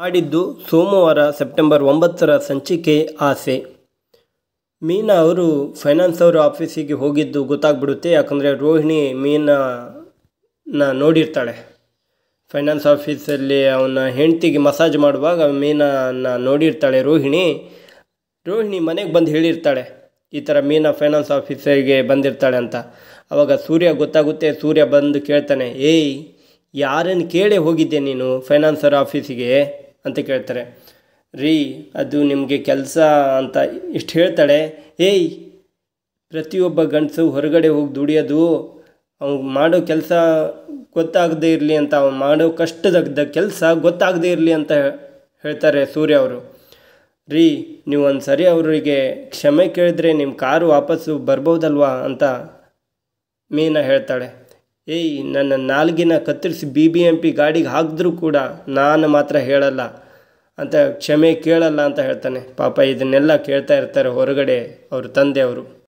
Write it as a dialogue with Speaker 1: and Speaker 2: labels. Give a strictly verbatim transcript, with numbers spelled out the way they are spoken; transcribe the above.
Speaker 1: ನಾಡಿದ್ದು ಸೋಮವಾರ ಸೆಪ್ಟೆಂಬರ್ ಒಂಬತ್ತರ ಸಂಚಿಕೆ ಆಸೆ. ಮೀನಾ ಅವರು ಫೈನಾನ್ಸ್ ಅವರ ಆಫೀಸಿಗೆ ಹೋಗಿದ್ದು ಗೊತ್ತಾಗ್ಬಿಡುತ್ತೆ. ಯಾಕಂದರೆ ರೋಹಿಣಿ ಮೀನನ್ನ ನೋಡಿರ್ತಾಳೆ. ಫೈನಾನ್ಸ್ ಆಫೀಸಲ್ಲಿ ಅವನ ಹೆಂಡ್ತಿಗೆ ಮಸಾಜ್ ಮಾಡುವಾಗ ಮೀನನ್ನ ನೋಡಿರ್ತಾಳೆ ರೋಹಿಣಿ. ರೋಹಿಣಿ ಮನೆಗೆ ಬಂದು ಹೇಳಿರ್ತಾಳೆ ಈ ಥರ ಮೀನಾ ಫೈನಾನ್ಸ್ ಆಫೀಸರಿಗೆ ಬಂದಿರ್ತಾಳೆ ಅಂತ. ಆವಾಗ ಸೂರ್ಯ ಗೊತ್ತಾಗುತ್ತೆ. ಸೂರ್ಯ ಬಂದು ಕೇಳ್ತಾನೆ, ಏಯ್ ಯಾರನ್ನು ಕೇಳೇ ಹೋಗಿದ್ದೆ ನೀನು ಫೈನಾನ್ಸರ್ ಆಫೀಸಿಗೆ ಅಂತ ಕೇಳ್ತಾರೆ. ರೀ ಅದು ನಿಮಗೆ ಕೆಲಸ ಅಂತ ಇಷ್ಟು ಹೇಳ್ತಾಳೆ. ಏಯ್ ಪ್ರತಿಯೊಬ್ಬ ಗಂಡಸು ಹೊರಗಡೆ ಹೋಗಿ ದುಡಿಯೋದು ಅವ್ನು ಮಾಡೋ ಕೆಲಸ ಗೊತ್ತಾಗದೇ ಇರಲಿ ಅಂತ, ಅವ್ನು ಮಾಡೋ ಕಷ್ಟದ ಕೆಲಸ ಗೊತ್ತಾಗದೇ ಇರಲಿ ಅಂತ ಹೇಳ್ತಾರೆ ಸೂರ್ಯ ಅವರು. ರೀ ನೀವು ಒಂದು ಸರಿ ಅವರಿಗೆ ಕ್ಷಮೆ ಕೇಳಿದ್ರೆ ನಿಮ್ಮ ಕಾರು ವಾಪಸ್ಸು ಬರ್ಬೋದಲ್ವಾ ಅಂತ ಮೀನಾ ಹೇಳ್ತಾಳೆ. ಏಯ್ ನನ್ನ ನಾಲ್ಗಿನ ಕತ್ತರಿಸಿ ಬಿ ಬಿ ಎಂ ಪಿ ಗಾಡಿಗೆ ಹಾಕಿದ್ರೂ ಕೂಡ ನಾನು ಮಾತ್ರ ಹೇಳಲ್ಲ ಅಂತ, ಕ್ಷಮೆ ಕೇಳಲ್ಲ ಅಂತ ಹೇಳ್ತಾನೆ. ಪಾಪ ಇದನ್ನೆಲ್ಲ ಕೇಳ್ತಾ ಇರ್ತಾರೆ ಹೊರಗಡೆ ಅವ್ರ ತಂದೆಯವರು.